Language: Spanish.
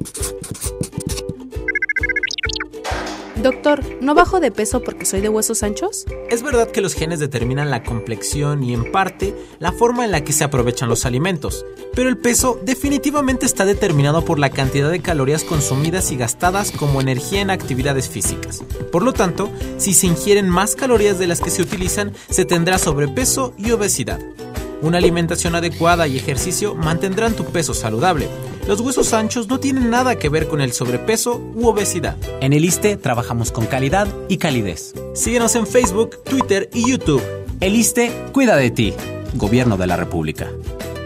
Doctor, ¿no bajo de peso porque soy de huesos anchos? Es verdad que los genes determinan la complexión y, en parte, la forma en la que se aprovechan los alimentos, pero el peso definitivamente está determinado por la cantidad de calorías consumidas y gastadas como energía en actividades físicas. Por lo tanto, si se ingieren más calorías de las que se utilizan, se tendrá sobrepeso y obesidad. Una alimentación adecuada y ejercicio mantendrán tu peso saludable. Los huesos anchos no tienen nada que ver con el sobrepeso u obesidad. En el ISSSTE trabajamos con calidad y calidez. Síguenos en Facebook, Twitter y YouTube. El ISSSTE cuida de ti. Gobierno de la República.